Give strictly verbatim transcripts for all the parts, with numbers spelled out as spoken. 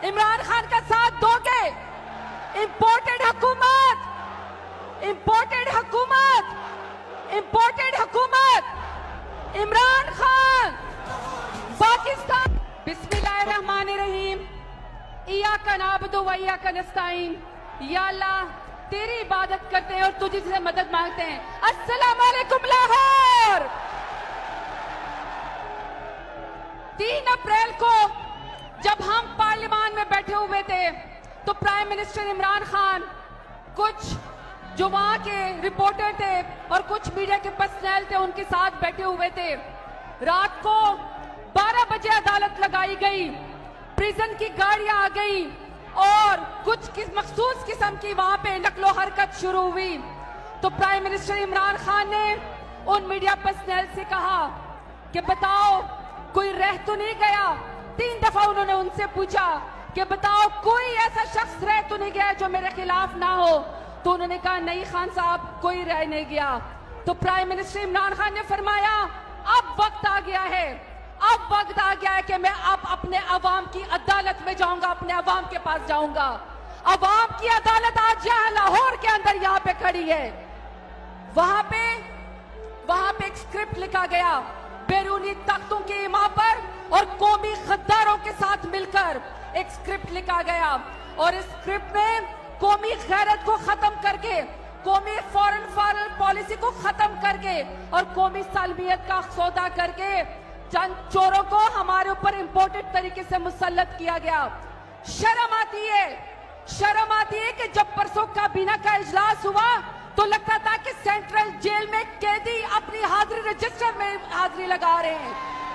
इमरान खान का साथ दोगे? इंपोर्टेड हुकूमत, इंपोर्टेड हुकूमत, इंपोर्टेड हुकूमत, इमरान खान, पाकिस्तान। बिस्मिल्लाहिर्रहमानिर्रहीम। इय्याका नअबुदु व इय्याका नस्तईन। या अल्लाह, तेरी इबादत करते हैं और तुझे से मदद मांगते हैं। अस्सलामु अलैकुम लाहौर। तीन अप्रैल को जब हम पार्लियामान में बैठे हुए थे तो प्राइम मिनिस्टर इमरान खान, कुछ जो वहां के रिपोर्टर थे और कुछ मीडिया के पर्सनल थे उनके साथ बैठे हुए थे। रात को बारह बजे अदालत लगाई गई, प्रिजन की गाड़ियां आ गई और कुछ किस मखसूस किस्म की वहां पे नकलो हरकत शुरू हुई। तो प्राइम मिनिस्टर इमरान खान ने उन मीडिया पर्सनल से कहा कि बताओ कोई रह तो नहीं गया। तीन दफा उन्होंने उनसे पूछा कि बताओ कोई ऐसा शख्स रह तो नहीं गया जो मेरे खिलाफ ना हो। तो उन्होंने कहा नहीं खान साहब, कोई रह नहीं गया। तो प्राइम मिनिस्टर इमरान खान ने फरमाया अब वक्त आ गया है, अब वक्त आ गया है कि मैं अब अपने अवाम की अदालत में जाऊंगा, अपने अवाम के पास जाऊंगा। अवाम की अदालत आज यहाँ लाहौर के अंदर यहाँ पे खड़ी है। वहां पे वहां पे एक स्क्रिप्ट लिखा गया बैरूनी ताकतों के इमा पर और कौमी गद्दारों के साथ मिलकर एक स्क्रिप्ट लिखा गया और इस स्क्रिप्ट में कौमी गैरत को खत्म करके, कौमी फॉरेन फॉरेन पॉलिसी को खत्म करके और कौमी सालमियत का सौदा करके चंद चोरों को हमारे ऊपर इंपोर्टेड तरीके से मुसल्लत किया गया। शर्म आती है, शर्म आती है कि जब परसों काबीना का इजलास हुआ तो लगता था कि सेंट्रल जेल में कैदी अपनी हाजिरी रजिस्टर में हाजिरी लगा रहे हैं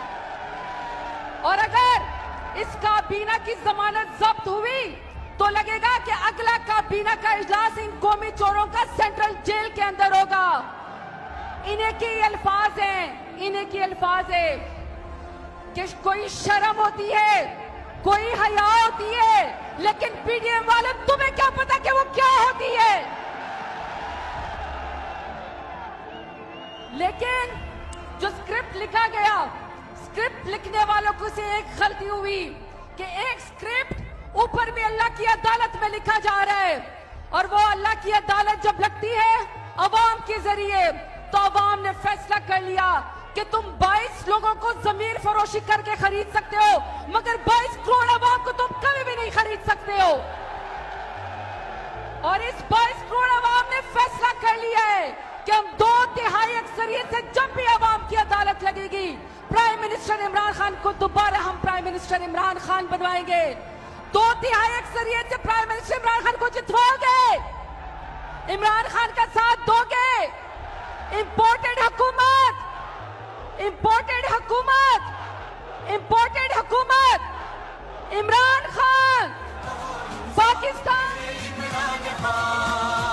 और अगर इस काबीना की जमानत जब्त हुई तो लगेगा कि अगला काबीना का इजलास इन कौमी चोरों का सेंट्रल जेल के अंदर होगा। इन्हीं की अल्फाज हैं, इन्हीं की अल्फाज है कि कोई शर्म होती है, कोई हया होती है, लेकिन पीडीएम वाले तुम्हें क्या पता कि वो क्या होती है। लेकिन जो स्क्रिप्ट लिखा गया, स्क्रिप्ट लिखने वालों को से एक गलती हुई कि एक स्क्रिप्ट ऊपर भी अल्लाह की अदालत में लिखा जा रहा है और वो अल्लाह की अदालत जब लगती है अवाम के जरिए तो अवाम ने फैसला कर लिया कि तुम बाईस लोगों को जमीन फरोशी करके खरीद सकते हो मगर बाईस करोड़ अवाम को तुम कभी भी नहीं खरीद सकते हो। और इस बाईस करोड़ अवाम ने फैसला कर लिया है कि हम दो तिहाई अक्सरियत से जब भी अवाम की अदालत लगेगी प्राइम मिनिस्टर इमरान खान को दोबारा हम प्राइम मिनिस्टर इमरान खान बनवाएंगे। दो तिहाई अक्सरियत से प्राइम मिनिस्टर इमरान खान को जितवाओगे, इमरान खान का साथ दोगे। इंपोर्टेड हुकूमत, इंपोर्टेड हुकूमत, इंपोर्टेड हुकूमत, इमरान खान, पाकिस्तान।